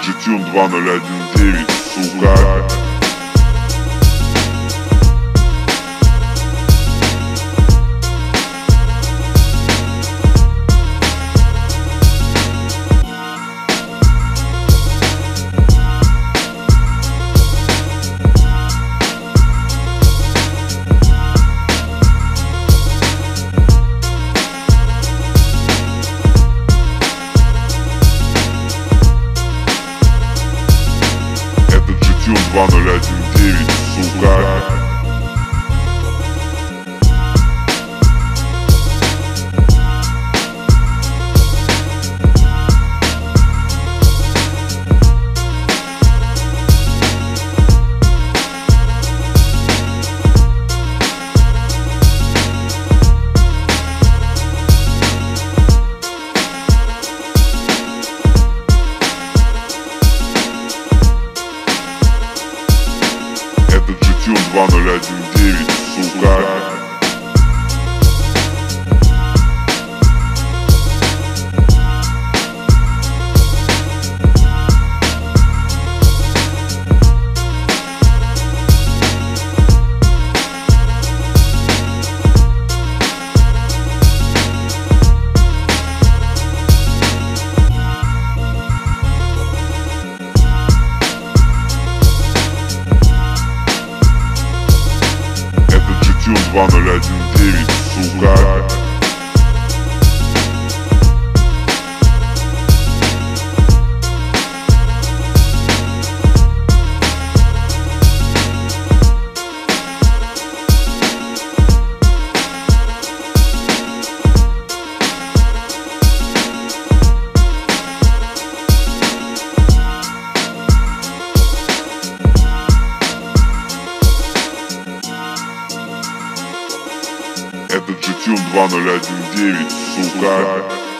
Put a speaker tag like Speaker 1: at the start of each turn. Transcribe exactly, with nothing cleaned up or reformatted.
Speaker 1: ДжиТюн два ноль один девять, сука. два ноль один девять, сука. два ноль один девять, сука. два ноль один девять, сука. Это ДжиТюн два ноль один девять, сука.